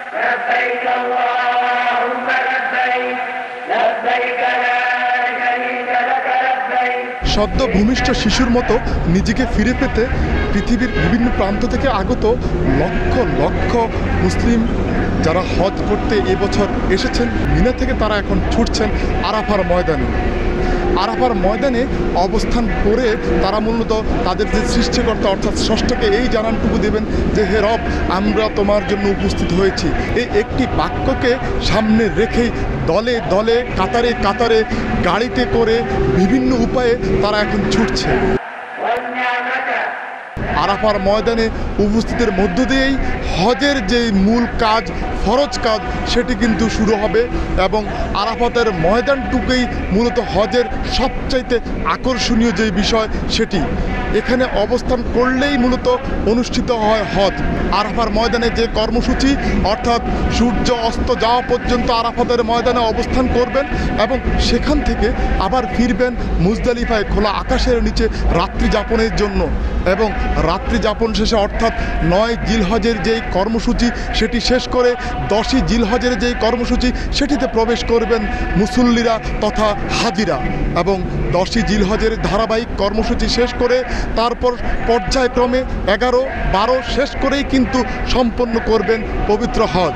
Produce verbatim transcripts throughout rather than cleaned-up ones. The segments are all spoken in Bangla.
সদ্য ভূমিষ্ঠ শিশুর মতো নিজেকে ফিরে পেতে পৃথিবীর বিভিন্ন প্রান্ত থেকে আগত লক্ষ লক্ষ মুসলিম যারা হজ করতে এবছর এসেছেন মিনা থেকে তারা এখন ছুটছেন আরাফার ময়দানে। আরাফার ময়দানে অবস্থান করে তারা মূলত তাদের যে সৃষ্টিকর্তা অর্থাৎ ষষ্ঠকে এই জানানটুকু দেবেন যে হে রব, আমরা তোমার জন্য উপস্থিত হয়েছি। এই একটি বাক্যকে সামনে রেখেই দলে দলে কাতারে কাতারে গাড়িতে করে বিভিন্ন উপায়ে তারা এখন ছুটছে। আরাফার ময়দানে উপস্থিতের মধ্য দিয়েই হজের যে মূল কাজ, ফরজ কাজ, সেটি কিন্তু শুরু হবে এবং আরাফাতের ময়দানটুকুই মূলত হজের সবচাইতে আকর্ষণীয় যে বিষয় সেটি। এখানে অবস্থান করলেই মূলত অনুষ্ঠিত হয় হজ। আরাফার ময়দানে যে কর্মসূচি অর্থাৎ সূর্য অস্ত যাওয়া পর্যন্ত আরাফাতের ময়দানে অবস্থান করবেন এবং সেখান থেকে আবার ফিরবেন মুজদালিফায় খোলা আকাশের নিচে রাত্রি যাপনের জন্য এবং রাত্রি যাপন শেষে অর্থাৎ নয় জিলহজের যেই কর্মসূচি সেটি শেষ করে দশই জিলহজের যেই কর্মসূচি সেটিতে প্রবেশ করবেন মুসল্লিরা তথা হাজিরা এবং দশই জিলহজের ধারাবাহিক কর্মসূচি শেষ করে তারপর পর্যায়ক্রমে এগারো বারো শেষ করেই কিন্তু সম্পন্ন করবেন পবিত্র হজ।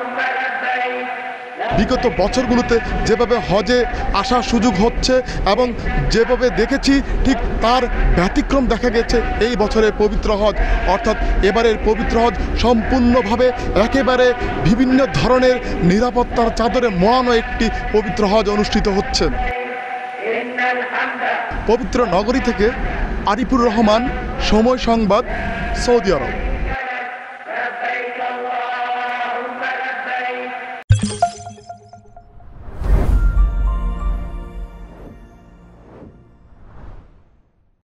বিগত বছরগুলোতে যেভাবে হজে আসার সুযোগ হচ্ছে এবং যেভাবে দেখেছি ঠিক তার ব্যতিক্রম দেখা গেছে এই বছরের পবিত্র হজ। অর্থাৎ এবারের পবিত্র হজ সম্পূর্ণভাবে একেবারে বিভিন্ন ধরনের নিরাপত্তার চাদরে মোড়ানো একটি পবিত্র হজ অনুষ্ঠিত হচ্ছে। পবিত্র নগরী থেকে আরিফুর রহমান, সময় সংবাদ, সৌদি আরব।